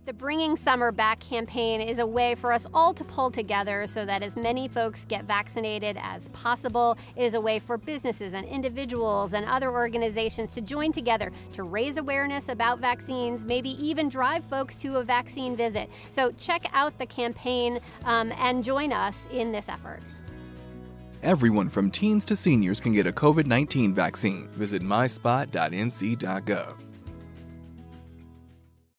The Bringing Summer Back campaign is a way for us all to pull together so that as many folks get vaccinated as possible. It is a way for businesses and individuals and other organizations to join together to raise awareness about vaccines, maybe even drive folks to a vaccine visit. So check out the campaign and join us in this effort. Everyone from teens to seniors can get a COVID-19 vaccine. Visit myspot.nc.gov.